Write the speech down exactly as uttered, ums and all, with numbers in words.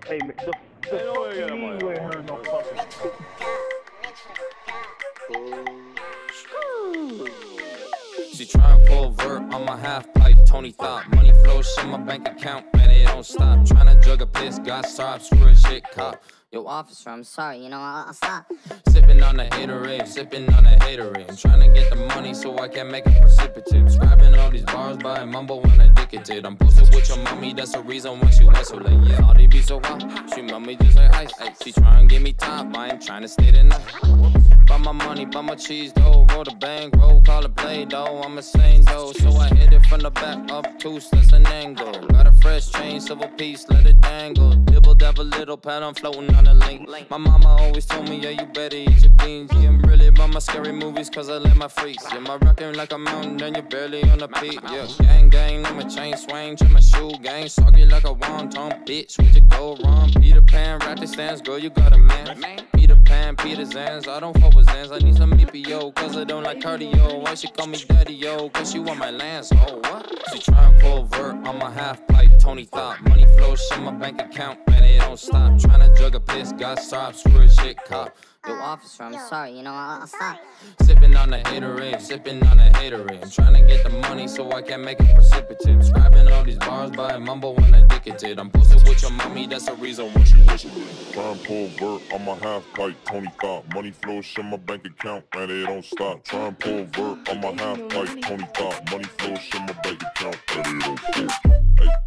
Hey, man, the, the Hey, no, fuck yeah, you mean yeah, you ain't heard no fucking... She tryna pull vert on my half pipe, Tony thought money flows in my bank account, man, it don't stop. Tryna jug a piss, got stop, screw a shit cop. Yo, officer, I'm sorry, you know, I'll, I'll stop. Sipping on the haterade, sipping on the haterade. I'm trying to get the money so I can make it precipitate. Scribing all these bars by mumble when addicted. I'm posted with your mommy, that's the reason why she was so late. Yeah, all they be so hot, she mommy just like ice. She trying to get me top, I ain't trying to stay the night. Buy my money, buy my cheese dough, roll the bank, roll, call it play dough. I'm a sane though, so I hit it from the back up two steps an angle. Got a fresh chain, silver piece, let it dangle. Dibble dabble little pad, I'm floating on the link. My mama always told me, yeah, you better eat your beans. Yeah, I'm really about my scary movies, cause I let my freaks. Yeah, my rockin' like a mountain, and you're barely on the peak. Yeah, gang, gang, I'm a chain swing, to my shoe gang. Soggy like a wonton, bitch, we could go wrong. Peter Pan, ratchet stands, girl, you got a man. Peter Pan, Peter Zans, I don't fuck with Zans. I need some E P O, cause I don't like cardio. Why she call me daddy, yo, cause she want my lands. Oh, what? She tryna pull vert on my half pipe, Tony thought money flows in my bank account, man, it don't stop. Tryna jug a piss, got stop, screw a shit cop. Yo, officer, I'm sorry, you know, I'll, I'll stop. Sipping on the haterade, sipping on the haterade. I'm trying to get the money so I can make it precipitate. Scribing all these bars by mumble when addicted. I'm posted with your mommy, that's the reason why she was Try and pull vert on my half pipe, Tony thought money flows in my bank account, man, it don't stop. Try and pull vert on my half pipe, Tony thought money flows in my bank account, man, it don't stop. Hey.